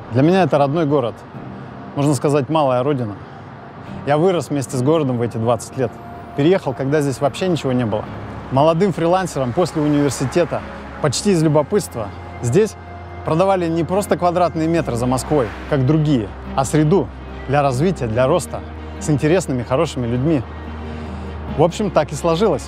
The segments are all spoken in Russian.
Для меня это родной город. Можно сказать, малая родина. Я вырос вместе с городом в эти 20 лет. Переехал, когда здесь вообще ничего не было. Молодым фрилансером после университета, почти из любопытства, здесь продавали не просто квадратные метры за Москвой, как другие, а среду для развития, для роста, с интересными, хорошими людьми. В общем, так и сложилось.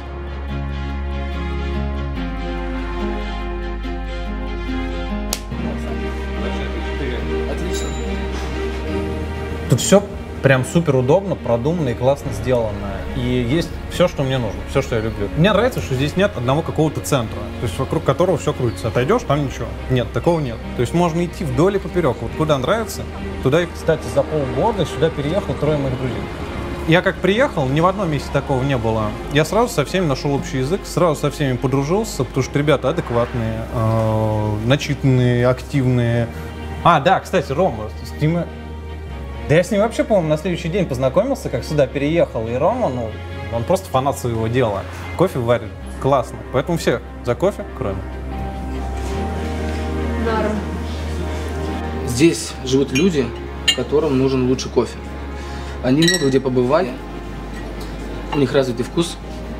Тут все прям супер удобно, продуманно и классно сделано. И есть все, что мне нужно, все, что я люблю. Мне нравится, что здесь нет одного какого-то центра, то есть вокруг которого все крутится. Отойдешь, там ничего. Нет, такого нет. То есть можно идти вдоль и поперек. Вот куда нравится, туда и, кстати, за полгода сюда переехал 3 моих друзей. Я как приехал, ни в одном месте такого не было. Я сразу со всеми нашел общий язык, сразу со всеми подружился, потому что ребята адекватные, начитанные, активные. А, да, кстати, Рома, с ним... Да я с ним вообще, по-моему, на следующий день познакомился, как сюда переехал. И Рома, ну, он просто фанат своего дела. Кофе варит классно. Поэтому все за кофе, кроме. Даром. Здесь живут люди, которым нужен лучший кофе. Они много где побывали, у них развитый вкус.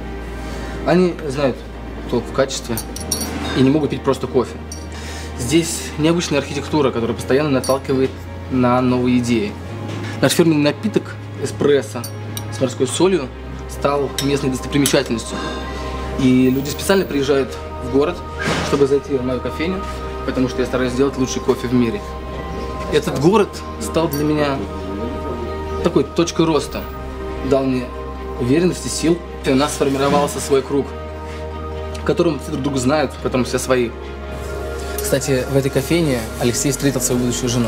Они знают толк в качестве и не могут пить просто кофе. Здесь необычная архитектура, которая постоянно наталкивает на новые идеи. Наш фирменный напиток эспрессо с морской солью стал местной достопримечательностью. И люди специально приезжают в город, чтобы зайти в мою кофейню, потому что я стараюсь сделать лучший кофе в мире. Этот город стал для меня такой точкой роста, дал мне уверенности, сил. У нас сформировался свой круг, в котором все друг друга знают, в котором все свои. Кстати, в этой кофейне Алексей встретил свою будущую жену.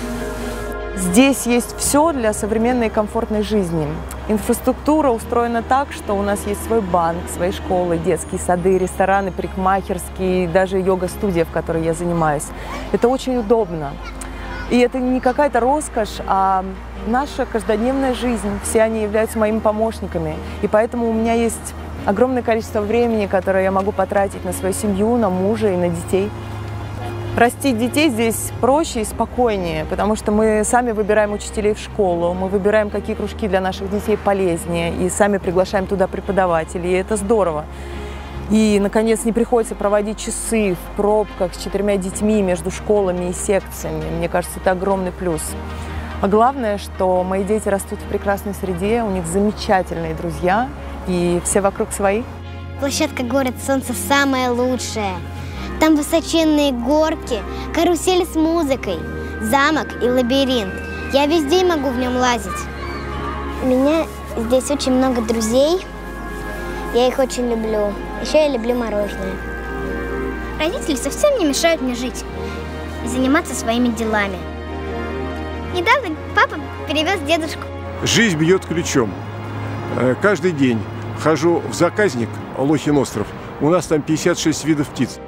Здесь есть все для современной и комфортной жизни. Инфраструктура устроена так, что у нас есть свой банк, свои школы, детские сады, рестораны, парикмахерские, даже йога-студия, в которой я занимаюсь. Это очень удобно. И это не какая-то роскошь, а наша каждодневная жизнь. Все они являются моими помощниками. И поэтому у меня есть огромное количество времени, которое я могу потратить на свою семью, на мужа и на детей. Растить детей здесь проще и спокойнее, потому что мы сами выбираем учителей в школу, мы выбираем, какие кружки для наших детей полезнее, и сами приглашаем туда преподавателей, и это здорово. И, наконец, не приходится проводить часы в пробках с 4 детьми между школами и секциями. Мне кажется, это огромный плюс. А главное, что мои дети растут в прекрасной среде, у них замечательные друзья, и все вокруг свои. Площадка «Город Солнца» самая лучшая. Там высоченные горки, карусель с музыкой, замок и лабиринт. Я везде могу в нем лазить. У меня здесь очень много друзей. Я их очень люблю. Еще я люблю мороженое. Родители совсем не мешают мне жить и заниматься своими делами. Недавно папа перевез дедушку. Жизнь бьет ключом. Каждый день хожу в заказник Лохин остров. У нас там 56 видов птиц.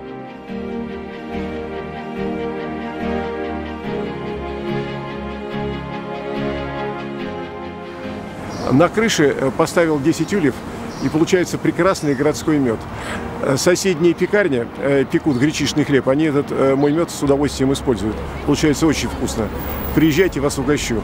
На крыше поставил 10 ульев, и получается прекрасный городской мед. Соседняя пекарня пекут гречишный хлеб, они этот мой мед с удовольствием используют. Получается очень вкусно. Приезжайте, вас угощу.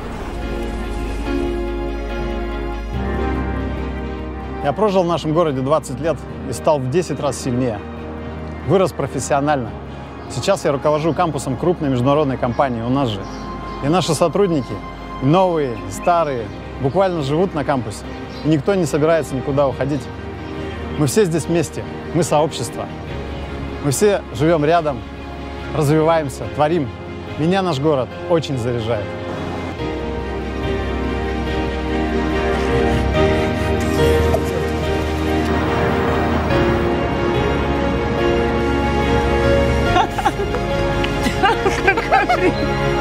Я прожил в нашем городе 20 лет и стал в 10 раз сильнее. Вырос профессионально. Сейчас я руковожу кампусом крупной международной компании у нас же. И наши сотрудники, и новые, и старые, буквально живут на кампусе. И никто не собирается никуда уходить. Мы все здесь вместе, мы сообщество. Мы все живем рядом, развиваемся, творим. Меня наш город очень заряжает. Какой